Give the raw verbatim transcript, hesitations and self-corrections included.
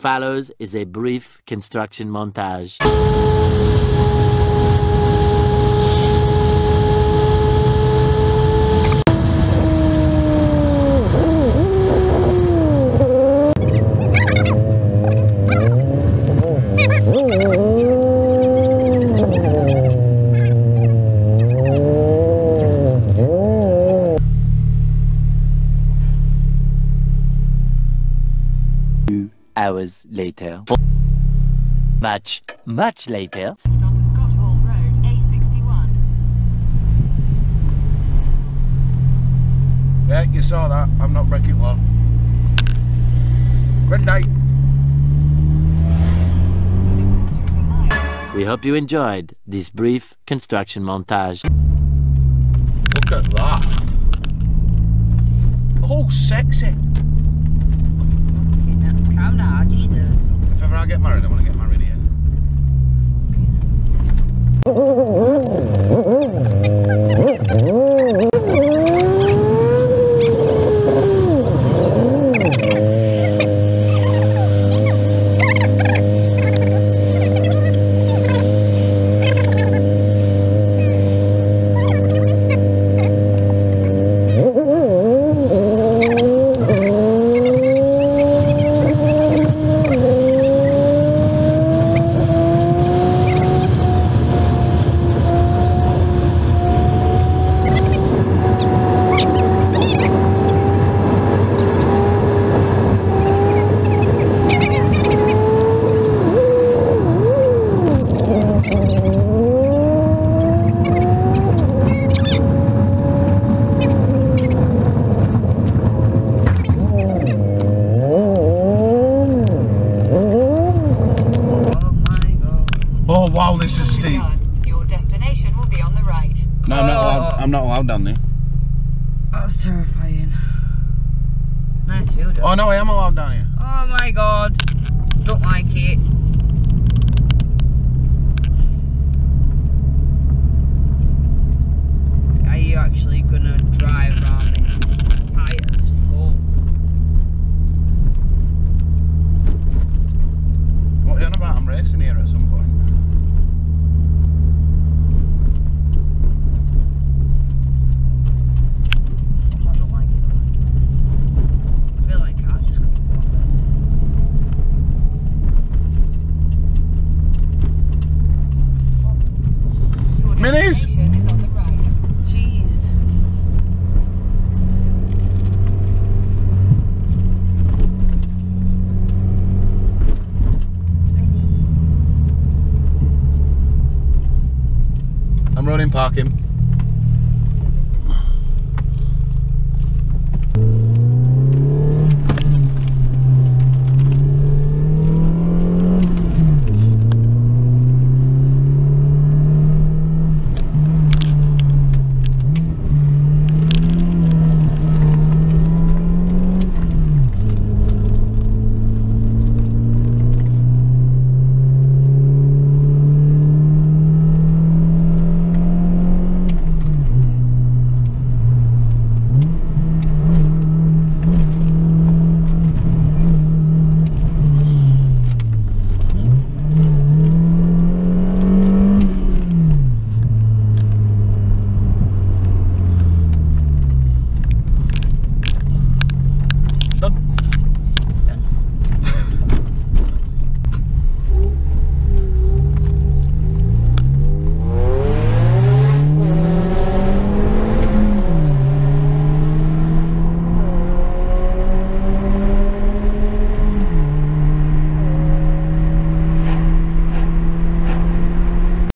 follows is a brief construction montage. Two hours later. Much, much later. Onto Scott Hall Road, A sixty-one. Yeah, you saw that. I'm not breaking law. Good night. We hope you enjoyed this brief construction montage. Look at that. Oh, sexy. Calm down, Jesus. If ever I get married, I want to get married here. Oh wow, this is steep. Your destination will be on the right. No, I'm not allowed. I'm not allowed down there. That was terrifying. Nice view, though. Oh no, I am allowed down here. Oh my god. Don't like it. Are you actually gonna drive around this? It's tires full. What are you on about? I'm racing here at some point. I don't like it. I feel like cars just gonna go off Your Minis! destination is on the right. there. Jeez. I'm running parking.